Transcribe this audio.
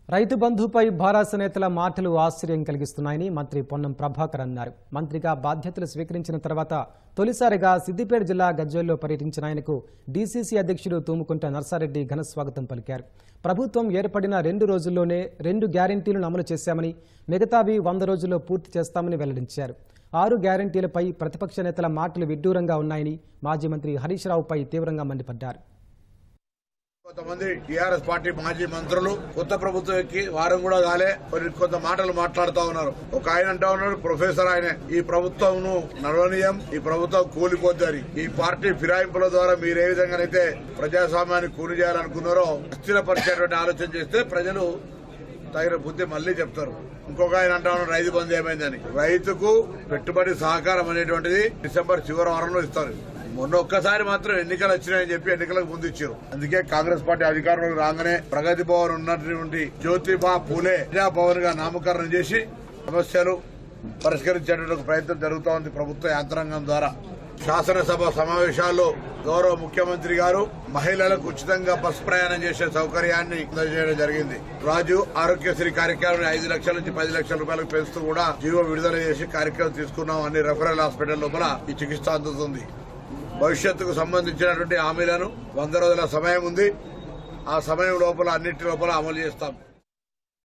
రైతు బంధుపై భారాస నేతల మాటలు ఆశ్చర్యం కలిగిస్తున్నాయని మంత్రి పొన్నం ప్రభాకర్ అన్నారు. మంత్రిగా బాధ్యతలు స్వీకరించిన తర్వాత తొలిసారిగా సిద్దిపేట జిల్లా గజ్వేల్లో పర్యటించిన ఆయనకు డీసీసీ అధ్యక్షుడు తూముకుంట నర్సారెడ్డి ఘన స్వాగతం పలికారు. ప్రభుత్వం ఏర్పడిన 2 రోజుల్లోనే 2 గ్యారెంటీలను అమలు చేశామని, మిగతావి 100 రోజుల్లో పూర్తి చేస్తామని వెల్లడించారు. 6 గ్యారెంటీలపై ప్రతిపక్ష నేతల మాటలు విడ్డూరంగా ఉన్నాయని మాజీ మంత్రి హరీష్ రావుపై తీవ్రంగా మండిపడ్డారు. కొంతమంది టీఆర్ఎస్ పార్టీ మాజీ మంత్రులు కొత్త ప్రభుత్వం ఎక్కి వారం కూడా కాలే కొంత మాటలు మాట్లాడుతూ ఉన్నారు. ఒక ఆయన అంటా ఉన్నాడు, ప్రొఫెసర్ ఆయన, ఈ ప్రభుత్వం నడవనీయం, ఈ ప్రభుత్వం కూలిపోద్దని. ఈ పార్టీ ఫిరాయింపుల ద్వారా మీరు ఏ విధంగానైతే ప్రజాస్వామ్యాన్ని కూలి చేయాలనుకున్నారో అస్థిరపరిచేటువంటి ఆలోచన చేస్తే ప్రజలు తగిన బుద్ధి మళ్లీ చెప్తారు. ఇంకొక ఆయన అంటా ఉన్నాడు, రైతు బంధు ఏమైందని. రైతుకు పెట్టుబడి సహకారం అనేటువంటిది డిసెంబర్ చివరి వారంలో ఇస్తారు. మొన్న ఒక్కసారి మాత్రం ఎన్నికలు వచ్చినాయని చెప్పి ఎన్నికలకు ముందు ఇచ్చారు. అందుకే కాంగ్రెస్ పార్టీ అధికారంలోకి రాగానే ప్రగతి భవన్ ఉన్నటువంటి జ్యోతిబా పూలే ప్రజాభవన్ గా నామకరణం చేసి సమస్యలు పరిష్కరించేటువంటి ప్రయత్నం జరుగుతోంది ప్రభుత్వ యంత్రాంగం ద్వారా. శాసనసభ సమావేశాల్లో గౌరవ ముఖ్యమంత్రి గారు మహిళలకు ఉచితంగా బస్ ప్రయాణం చేసే సౌకర్యాన్ని అందజేయడం జరిగింది. రాజు ఆరోగ్యశ్రీ కార్యక్రమాన్ని 5 లక్షల నుంచి 10 లక్షల రూపాయలకు పెంచుతూ కూడా జీవో విడుదల చేసి కార్యక్రమం తీసుకున్నాం. అన్ని రెఫరల్ హాస్పిటల్ లోపల ఈ చికిత్స అందుతుంది. భవిష్యత్తుకు సంబంధించినటువంటి హామీలను 100 రోజుల సమయం ఉంది. ఆ సమయం లోపల అన్నింటి లోపల అమలు చేస్తాం.